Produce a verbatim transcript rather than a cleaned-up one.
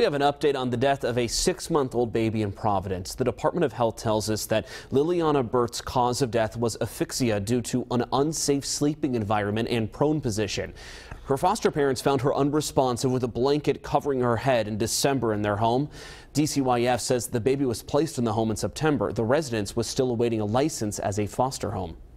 We have an update on the death of a six-month-old baby in Providence. The Department of Health tells us that Lillianna Burts' cause of death was asphyxia due to an unsafe sleeping environment and prone position. Her foster parents found her unresponsive with a blanket covering her head in December in their home. D C Y F says the baby was placed in the home in September. The residence was still awaiting a license as a foster home.